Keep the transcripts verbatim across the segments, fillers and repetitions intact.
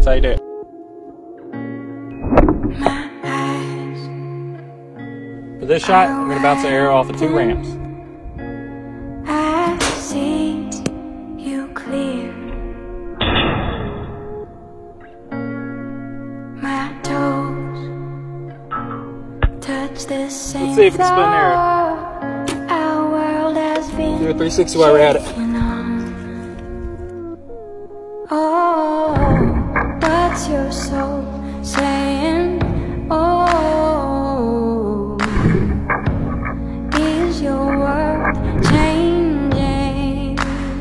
That's how you do it. For this shot, I'm going to bounce the arrow off of two ramps. I see you clear. My toes touch the same. Let's see if it's split an arrow. Our world has been Do a three sixty while we're at it. Oh, what's your soul saying? Oh, is your world changing?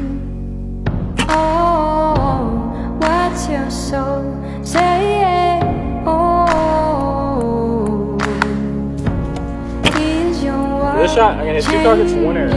Oh, what's your soul saying? Oh, is your world For this shot, I'm going to hit two targets for one arrow.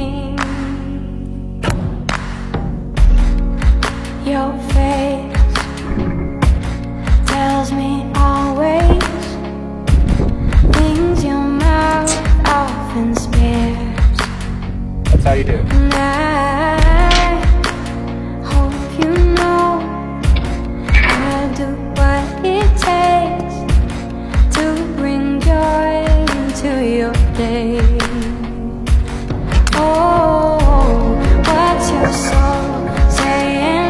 Your face tells me always things your mouth often spares. That's how you do it. And I hope you know I'll do what it takes to bring joy into your day. Oh, what's your soul saying?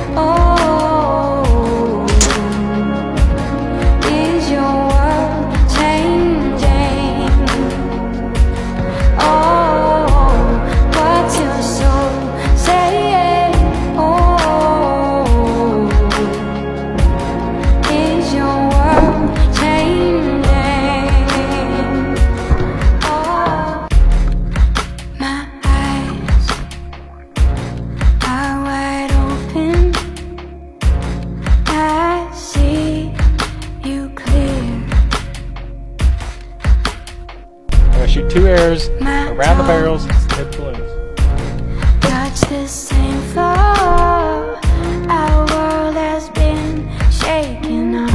Shoot two arrows around the barrels, hit balloons. Touch the same floor. Our world has been shaken up.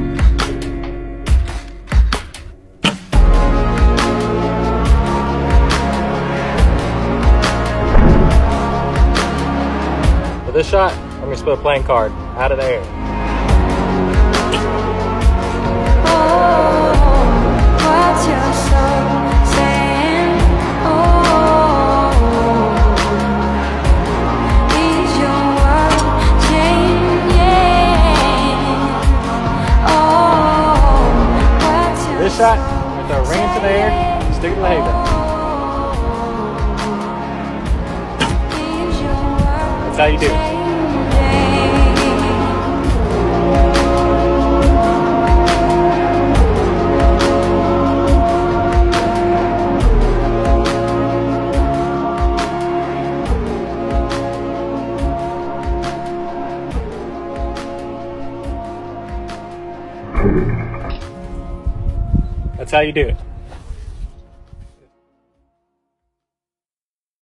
For this shot, I'm going to split a playing card out of the air. Oh, what's your soul? This shot, I'm going to throw a ring into the air and stick it in the hay bale. That's how you do it. That's how you do it.